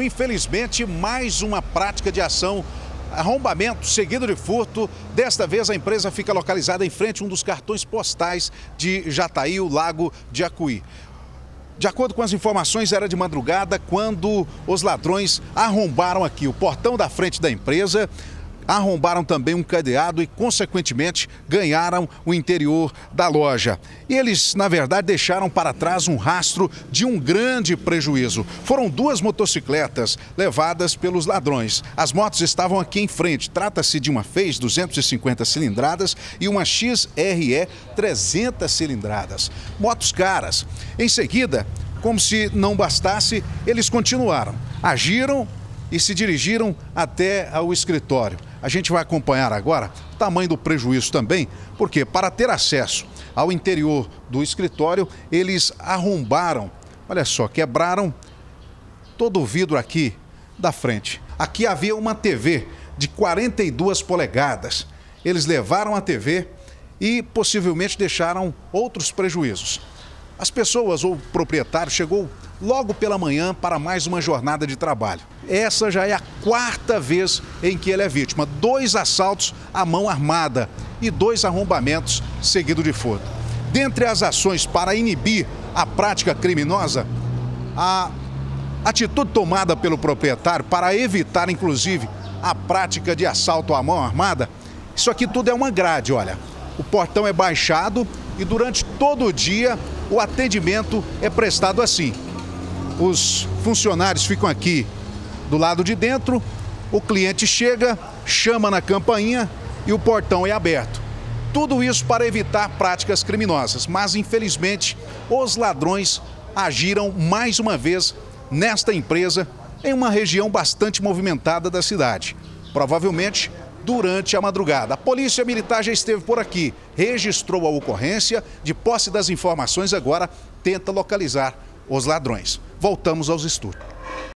Infelizmente, mais uma prática de ação, arrombamento seguido de furto. Desta vez a empresa fica localizada em frente a um dos cartões postais de Jataí, o Lago de Acuí. De acordo com as informações, era de madrugada quando os ladrões arrombaram aqui o portão da frente da empresa, arrombaram também um cadeado e, consequentemente, ganharam o interior da loja. E eles, na verdade, deixaram para trás um rastro de um grande prejuízo. Foram duas motocicletas levadas pelos ladrões. As motos estavam aqui em frente. Trata-se de uma Fez 250 cilindradas e uma XRE 300 cilindradas. Motos caras. Em seguida, como se não bastasse, eles continuaram. Agiram e se dirigiram até ao escritório. A gente vai acompanhar agora o tamanho do prejuízo também, porque para ter acesso ao interior do escritório, eles arrombaram, olha só, quebraram todo o vidro aqui da frente. Aqui havia uma TV de 42 polegadas. Eles levaram a TV e possivelmente deixaram outros prejuízos. As pessoas ou o proprietário chegou logo pela manhã para mais uma jornada de trabalho. Essa já é a quarta vez em que ele é vítima. 2 assaltos à mão armada e 2 arrombamentos seguidos de furto. Dentre as ações para inibir a prática criminosa, a atitude tomada pelo proprietário para evitar, inclusive, a prática de assalto à mão armada, isso aqui tudo é uma grade, olha. O portão é baixado e durante todo o dia o atendimento é prestado assim. Os funcionários ficam aqui do lado de dentro, o cliente chega, chama na campainha e o portão é aberto. Tudo isso para evitar práticas criminosas, mas infelizmente os ladrões agiram mais uma vez nesta empresa em uma região bastante movimentada da cidade. Provavelmente durante a madrugada. A Polícia Militar já esteve por aqui, registrou a ocorrência, de posse das informações agora tenta localizar os ladrões. Voltamos aos estúdios.